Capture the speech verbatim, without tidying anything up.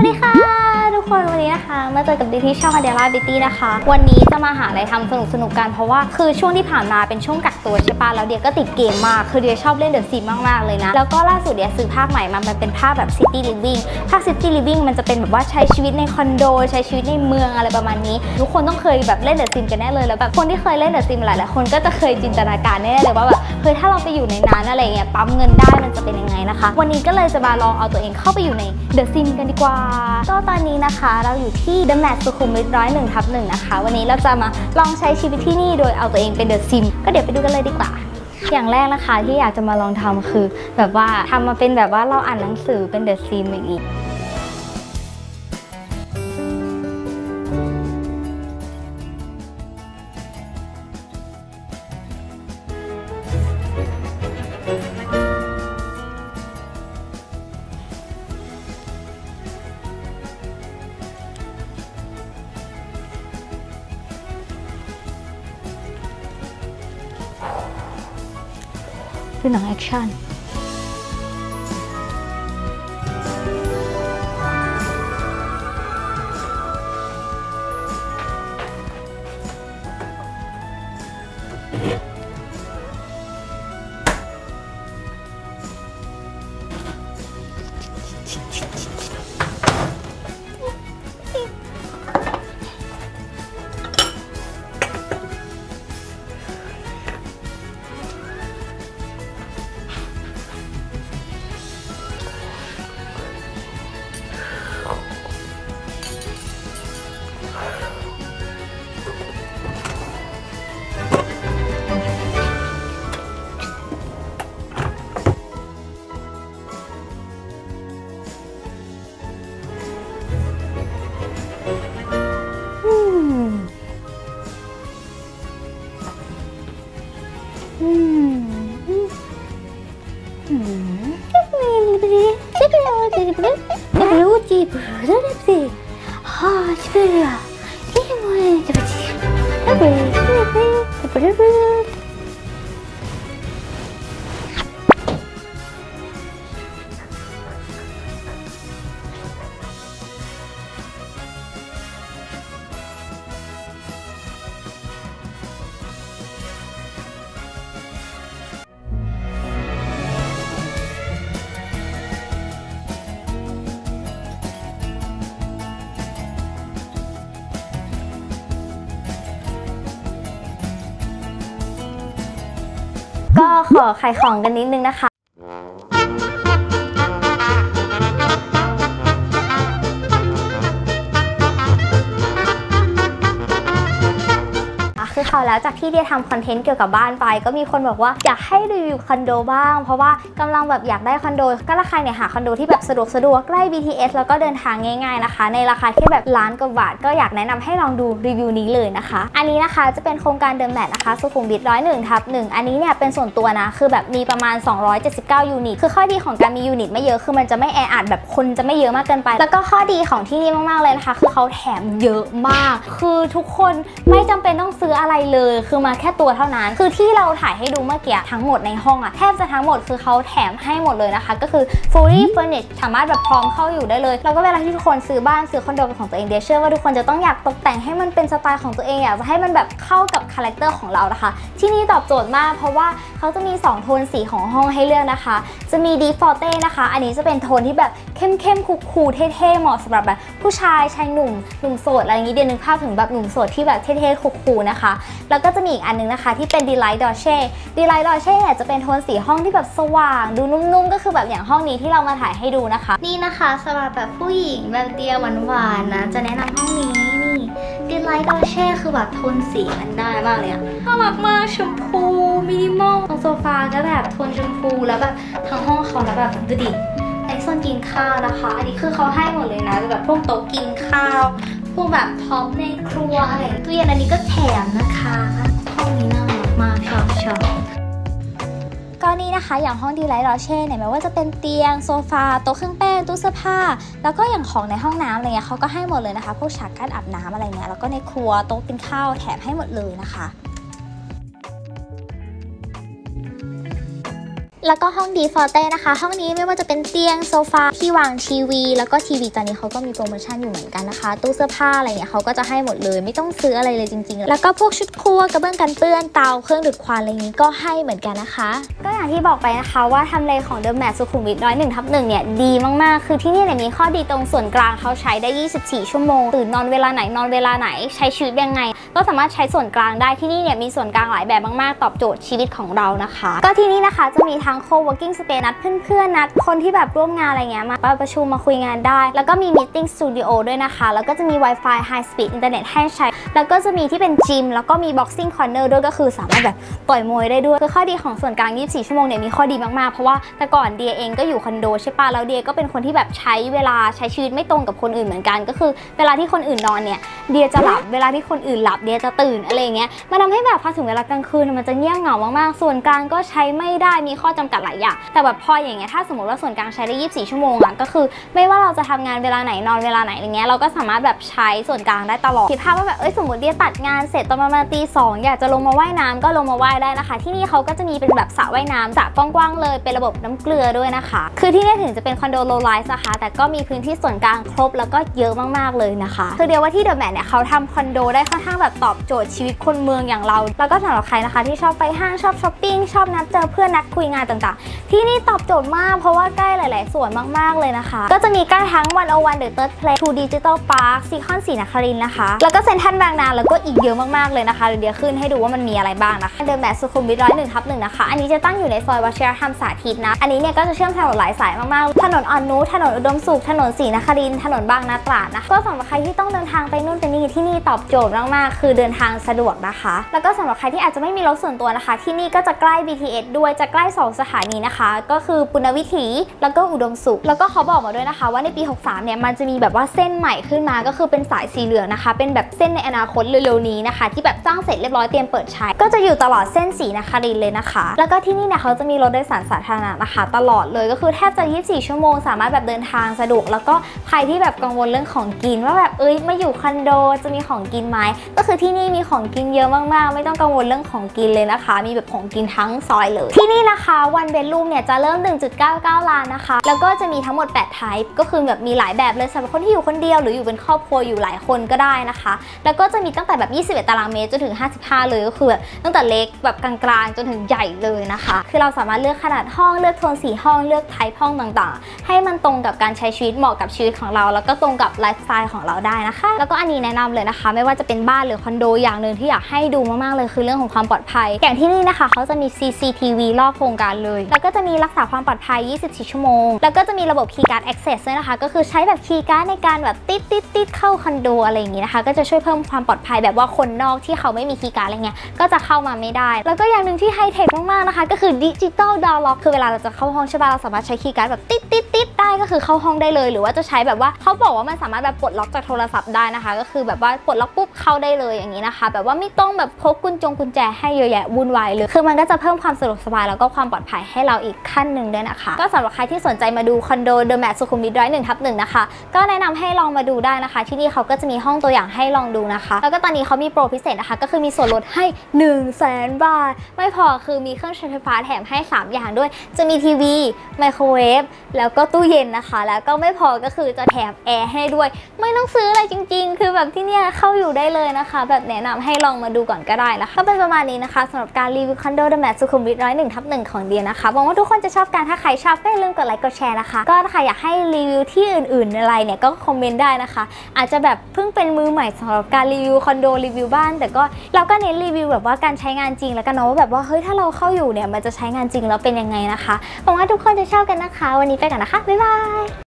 ดีค่ะทุกคนวันนี้นะคะมาเจอกับดิที่ช่อง Adela Beauty นะคะวันนี้จะมาหาอะไรทำสนุกสนุกกันเพราะว่าคือช่วงที่ผ่านมาเป็นช่วงกักตัวใช่ปะแล้วเดียก็ติดเกมมากคือเดียชอบเล่นเดอะซิมมากๆเลยนะแล้วก็ล่าสุดเดียซื้อภาคใหม่มามันเป็นภาคแบบ City Living ภาค City Living มันจะเป็นแบบว่าใช้ชีวิตในคอนโดใช้ชีวิตในเมืองอะไรประมาณนี้ทุกคนต้องเคยแบบเล่นเดอะซิมกันแน่เลยแล้วแบบคนที่เคยเล่นเดอะซิมหลายๆคนก็จะเคยจินตนาการแน่เลยว่าแบบเฮ้ยถ้าเราไปอยู่ในนั้นอะไรเงี้ยปั๊มเงินได้มันจะเป็นยังไงนะคะวันนี้ก็เลยจะมาลองเอาตัวเองเข้าไปอยู่ในเดอะซิมกันดีกว่าก็ตอนนี้นะคะเราอยู่ที่ The Mat สุขุมวิทหนึ่งศูนย์หนึ่งทับหนึ่งนะคะวันนี้เราจะมาลองใช้ชีวิตที่นี่โดยเอาตัวเองเป็นเดอะซิมก็เดี๋ยวไปดูกันเลยดีกว่าอย่างแรกนะคะที่อยากจะมาลองทำคือแบบว่าทำมาเป็นแบบว่าเราอ่านหนังสือเป็นเดอะซิมอย่างนี้คือหนังแอคชั่นก็ขอขายของกันนิดนึงนะคะคือเขาแล้วจากที่เดียทำคอนเทนต์เกี่ยวกับบ้านไปก็มีคนบอกว่าอยากให้รีวิวคอนโดบ้างเพราะว่ากำลังแบบอยากได้คอนโดก็ราคาเนี่ยหาคอนโดที่แบบสะดวกสะดวกใกล้ บี ที เอส แล้วก็เดินทางง่ายๆนะคะในราคาแค่แบบล้านกว่าบาทก็อยากแนะนำให้ลองดูรีวิวนี้เลยนะคะอันนี้นะคะจะเป็นโครงการเดิมแมทนะคะสุขุมวิทหนึ่งศูนย์หนึ่งทับหนึ่งอันนี้เนี่ยเป็นส่วนตัวนะคือแบบมีประมาณสองร้อยเจ็ดสิบเก้ายูนิตคือข้อดีของการมียูนิตไม่เยอะคือมันจะไม่แออัดแบบคนจะไม่เยอะมากเกินไปแล้วก็ข้อดีของที่นี่มากๆเลยนะคะคือเขาแถมเยอะมากคือทุกคนไม่จำเป็นต้องซื้ออะไรเลยคือมาแค่ตัวเท่านั้นคือที่เราถ่ายให้ดูเมื่อกี้ทั้งหมดในห้องอะแทบจะทั้งหมดคือเขาแถมให้หมดเลยนะคะก็คือ fully furnished สามารถแบบพร้อมเข้าอยู่ได้เลยแล้วก็เวลาที่ทุกคนซื้อบ้านซื้อคอนโดเป็นของตัวเองเดียเชื่อว่าทุกคนจะต้องอยากตกแต่งให้มันเป็นสไตล์ของตัวเองอยากจะให้มันแบบเข้ากับคาแรคเตอร์ของเรานะคะที่นี่ตอบโจทย์มากเพราะว่าเขาจะมีสองโทนสีของห้องให้เลือกนะคะจะมี Deep Forte นะคะอันนี้จะเป็นโทนที่แบบเข้มๆคูลๆเท่ๆเหมาะสำหรับแบบผู้ชายชายหนุ่มหนุ่มโสดอะไรอย่างนี้เดียนึกภาพถึงแบบหนุ่มโสดที่แบบเท่ๆคูลๆนะคะแล้วก็จะมีอีกอันนึงนะคะที่เป็น Delight Dolce Delight Dolce เนี่ยจะเป็นโทนสีห้องที่แบบสว่างดูนุ่มๆก็คือแบบอย่างห้องนี้ที่เรามาถ่ายให้ดูนะคะนี่นะคะสำหรับแบบผู้หญิงแบบเดียหวานๆนะจะแนะนำห้องนี้นี่ Delight Dolce คือแบบโทนสีมันได้มากเลยอะน่ารักมากชมพูมินิมอลตรงโซฟาก็แบบโทนชมพูแล้วแบบทั้งห้องเขาแล้วแบบดูดิในโซนกินข้าวนะคะอันนี้คือเขาให้หมดเลยนะแบบพวกโต๊ะกินข้าวพวกแบบท็อปในครัวอะไรตู้เย็นอันนี้ก็แถมนะคะห้องนี้น่ารักมากชอบชอบก็นี่นะคะอย่างห้องดีไลท์ลอเช่เนี่ยไม่ว่าจะเป็นเตียงโซฟาโต๊ะเครื่องแป้งตู้เสื้อผ้าแล้วก็อย่างของในห้องน้ำอะไรเงี้ยเขาก็ให้หมดเลยนะคะพวกฉากกั้นอาบน้ำอะไรเงี้ยแล้วก็ในครัวโต๊ะกินข้าวแถมให้หมดเลยนะคะแล้วก็ห้องดีฟอร์เต้นะคะห้องนี้ไม่ว่าจะเป็นเตียงโซฟาที่วางทีวีแล้วก็ทีวีตอนนี้เขาก็มีโปรโมชั่นอยู่เหมือนกันนะคะตู้เสื้อผ้าอะไรเงี้ยเขาก็จะให้หมดเลยไม่ต้องซื้ออะไรเลยจริงๆแล้วก็พวกชุดครัวกระเบื้องกันเปื้อนเตาเครื่องดูดควันอะไรนี้ก็ให้เหมือนกันนะคะก็อย่างที่บอกไปนะคะว่าทำเลของเดอะแมทสุขุมวิทร้อยหนึ่งทับหนึ่งเนี่ยดีมากๆคือที่นี่เนี่ยมีข้อดีตรงส่วนกลางเขาใช้ได้ยี่สิบสี่ชั่วโมงตื่นนอนเวลาไหนนอนเวลาไหนใช้ชีวิตยังไงก็สามารถใช้ส่วนกลางได้ที่นี่เนี่ยมีส่วนกลางหลายแบบมากๆตอบโจทย์ชีวิตของเรานะคะก็ที่นี่นะคะจะมีทั้ง co-working space นัดเพื่อนๆนัดคนที่แบบร่วมงานอะไรเงี้ยมาประชุมมาคุยงานได้แล้วก็มี meeting studio ด้วยนะคะแล้วก็จะมี Wi-Fi high speed อินเทอร์เน็ตให้ใช้แล้วก็จะมีที่เป็นจิมแล้วก็มี boxing corner ด้วยก็คือสามารถแบบต่อยมวยได้ด้วยคือข้อดีของส่วนกลางยี่สิบสี่ชั่วโมงเนี่ยมีข้อดีมากๆเพราะว่าแต่ก่อนเดียเองก็อยู่คอนโดใช่ปะแล้วเดียก็เป็นคนที่แบบใช้เวลาใช้ชีวิตไม่ตรงกับคนอื่นเหมือนกันก็คือเวลาที่คนอื่นนอนเนี่ยเดียจะหลับเวลาที่คนอื่นหลับเดียจะตื่นอะไรเงี้ยมันทำให้แบบพอถึงเวลากลางคืนมันจะเงียบเหงามากๆส่วนกลางก็ใช้ไม่ได้มีข้อจำกัดหลายอย่างแต่แบบพออย่างเงี้ยถ้าสมมติว่าส่วนกลางใช้ได้ยี่สิบสี่ชั่วโมงอะก็คือไม่ว่าเราจะทำงานเวลาไหนนอนเวลาไหนอะไรเงี้ยเราก็สามารถแบบใช้ส่วนกลางได้ตลอดคิดภาพว่าแบบเอ้ยสมมติเดียตัดงานเสร็จตอนประมาณตีสองอยากจะลงมาว่ายน้ำก็ลงมาว่ายได้นะคะที่นี่เขาก็จะมีเป็นแบบสระว่ายน้ำสระกว้างๆเลยเป็นระบบน้ำเกลือด้วยนะคะคือที่นี่ถึงจะเป็นคอนโดโลไลฟ์นะคะแต่ก็มีพื้นที่ส่วนกลางครบแล้วก็เยอะมากๆเลยนะคะคือเดียวว่าที่เดอะแมทเนี่ยเขาทำคอนโดได้ค่อนข้างแบบตอบโจทย์ชีวิตคนเมืองอย่างเราแล้วก็สำหรับใครนะคะที่ชอบไปห้างชอบช้อปปิ้งชอบนัดเจอเพื่อนนัดคุยงานต่างๆที่นี่ตอบโจทย์มากเพราะว่าใกล้หลายๆส่วนมากๆเลยนะคะก็จะมีใกล้ทั้งวันโอวันเดอะเติร์ดเพลย์ทูดิจิตอลพาร์คซีคอนศรีนครินทร์นะคะแล้วก็เซ็นทรัลบางนาแล้วก็อีกเยอะมากๆเลยนะคะเดี๋ยวขึ้นให้ดูว่ามันมีอะไรบ้างนะคะเดอะแมทสุขุมวิทร้อยหนึ่งทับหนึ่งนะคะอันนี้จะตั้งอยู่ในซอยวชิรธรรมสาธิตนะอันนี้เนี่ยก็จะเชื่อมถนนหลายสายมากๆถนนอ่อนนุชถนนอุดมสุขถนนศรีนครินทร์ถนนบางนาตราดนะก็สำหรับใครที่ต้องเดินทางไปนู่นไปนี่ที่นี่ตอบโจทย์มากๆคือเดินทางสะดวกนะคะแล้วก็สำหรับใครที่อาจจะไม่มีรถส่วนตัวนะคะที่นี่ก็จะใกล้ บี ที เอส ด้วยจะใกล้สองสถานีนะคะก็คือปุณณวิถีแล้วก็อุดมสุขแล้วก็เขาบอกมาด้วยนะคะว่าในปีหกสามเนี่ยมันจะมีแบบว่าเส้นใหม่ขึ้นมาก็คือเป็นสายสีเหลืองนะคะเป็นแบบเส้นในอนาคตเร็วๆนี้นะคะที่แบบสร้างเสร็จเรียบร้อยเตรียมเปิดใช้ก็จะอยู่ตลอดเส้นศรีนครินทร์เลยนะคะแล้วก็ที่นี่เนี่ยเขาจะมีรถโดยสารสาธารณะนะคะตลอดเลยก็คือแทบจะยี่สิบสี่ชั่วโมงสามารถแบบเดินทางสะดวกแล้วก็ใครที่แบบกังวลเรื่องของกินว่าแบบเอ้ยมาอยู่คอนโดจะมีของกินไหมก็คือที่นี่มีของกินเยอะมากๆไม่ต้องกังวลเรื่องของกินเลยนะคะมีแบบของกินทั้งซอยเลยที่นี่นะคะวันเบดรูมเนี่ยจะเริ่ม หนึ่งจุดเก้าเก้า ล้านนะคะแล้วก็จะมีทั้งหมดแปด type ก็คือแบบมีหลายแบบเลยสำหรับคนที่อยู่คนเดียวหรืออยู่เป็นครอบครัวอยู่หลายคนก็ได้นะคะแล้วก็จะมีตั้งแต่แบบยี่สิบเอ็ดตารางเมตรจนถึงห้าสิบห้าเลยก็คือแบบตั้งแต่เล็กแบบกลางๆจนถึงใหญ่เลยนะคะคือเราสามารถเลือกขนาดห้องเลือกโทนสีห้องเลือกไทป์ห้องต่างๆให้มันตรงกับการใช้ชีวิตเหมาะกับชีวิตของเราแล้วก็ตรงกับไลฟ์สไตล์ของเราได้นะคะแล้วก็อันนี้แนะนำเลยนะคะไม่ว่าจะเป็นบ้านหรือคอนโดอย่างหนึ่งที่อยากให้ดูมากๆเลยคือเรื่องของความปลอดภัยอย่างที่นี่นะคะเขาจะมี ซี ซี ที วี รอบโครงการเลยแล้วก็จะมีรักษาความปลอดภัยยี่สิบสี่ชั่วโมงแล้วก็จะมีระบบ Keycard Access ด้วยนะคะก็คือใช้แบบ Keycard ในการแบบติดติดติดเข้าคอนโดอะไรอย่างงี้นะคะก็จะช่วยเพิ่มความปลอดภัยแบบว่าคนนอกที่เขาไม่มี Keycard อะไรเงี้ยก็จะเข้ามาไม่ได้แล้วก็อย่างหนึ่งที่ไฮเทคมากๆนะคะก็คือ Digital Door Lock คือเวลาเราจะเข้าห้องใช่ป่ะเราสามารถใช้ Keycard แบบติดติดติดได้ก็คือเข้าห้องได้เลยหรือว่าจะใช้แบบว่าเขาบอกว่ามันสามารถแบบปลดล็อกจากโทรศัพท์ได้นะคะก็คือแบบว่าปลดล็อกปุ๊บเข้าได้เลยอย่างนี้นะคะแบบว่าไม่ต้องแบบพกกุญจงกุญแจให้เยอะแยะวุ่นวายเลยคือมันก็จะเพิ่มความสะดวกสบายแล้วก็ความปลอดภัยให้เราอีกขั้นหนึ่งด้วยนะคะก็สำหรับใครที่สนใจมาดูคอนโดเดอะแมทสุขุมวิทร้อยหนึ่งทับหนึ่งนะคะก็แนะนำให้ลองมาดูได้นะคะที่นี่เขาก็จะมีห้องตัวอย่างให้ลองดูนะคะแล้วก็ตอนนี้เขามีโปรพิเศษนะคะก็คือมีส่วนลดให้หนึ่งแสนบาทไม่พอคือมีเครื่องใช้ไฟฟ้าแถมให้สามอย่างด้วยจะมีทีวีไมโครเวฟแล้วก็ตู้เย็นนะคะแล้วก็ไม่พอก็คือจะแถมแอร์ให้ด้วยไม่ต้องซื้ออะไรจริงๆคือแบบที่เนี่ยเข้าอยู่ได้เลยนะคะแบบแนะนำให้ลองมาดูก่อนก็ได้นะคะก็เป็นประมาณนี้นะคะสำหรับการรีวิวคอนโดเดอะแมทสุขุมวิทร้อยหนึ่งทับหนึ่งของเดียนะคะหวังว่าทุกคนจะชอบกันถ้าใครชอบก็อย่าลืมกดไลค์กดแชร์นะคะก็ถ้าใครอยากให้รีวิวที่อื่นๆอะไรเนี่ยก็คอมเมนต์ได้นะคะอาจจะแบบเพิ่งเป็นมือใหม่สำหรับการรีวิวคอนโดรีวิวบ้านแต่ก็เราก็เน้นรีวิวแบบว่าการใช้งานจริงแล้วกันเนาะว่าแบบว่าเฮ้ยถ้าเราเข้าอยู่เนี่ยมันจะใช้งานจริงแล้วเป็นยังไงนะคะหวังว่าทุกคนจะชอบกันนะคะวันนี้ไปก่อนนะคะบ๊ายบาย